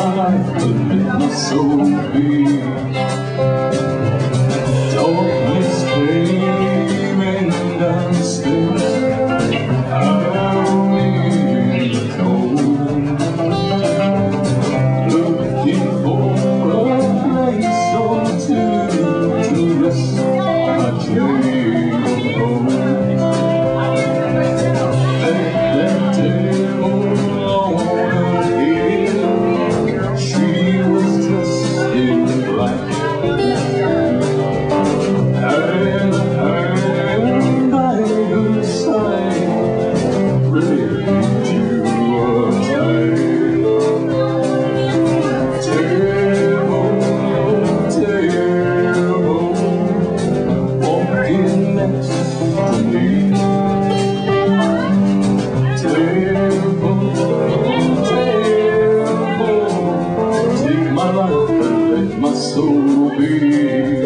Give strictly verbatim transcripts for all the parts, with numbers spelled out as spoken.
life and let my soul be. Darkness came and I'm still out in the cold, looking for a place or two to rest my dream home. Let that devil on again, she was dressed in black, and and by her side ready to attack. Devil, devil, walking next to me. Devil, devil, take my life and let my soul be.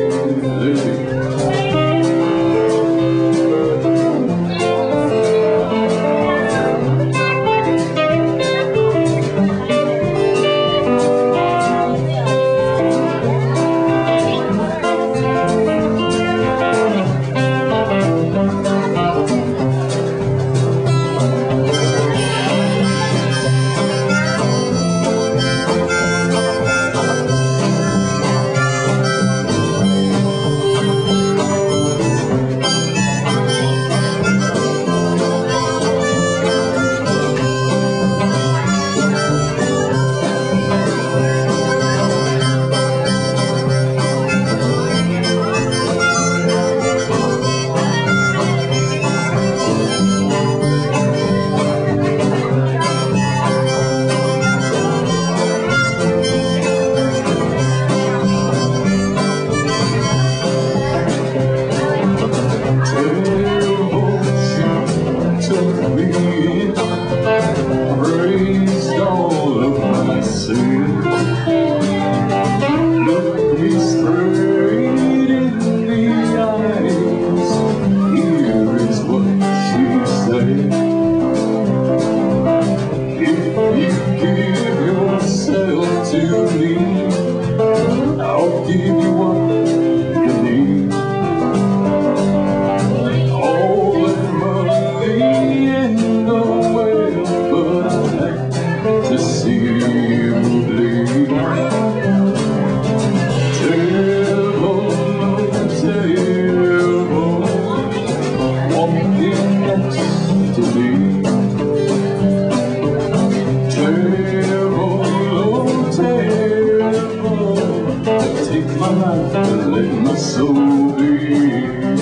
Raised all of my sin, looked me straight in the eyes. Here is what she said: if you give yourself to me, I'll give you what you need. All that money in the world, but I have to see you bleed. Devil, devil, walking next to me. Devil, devil, take my life and let my soul be.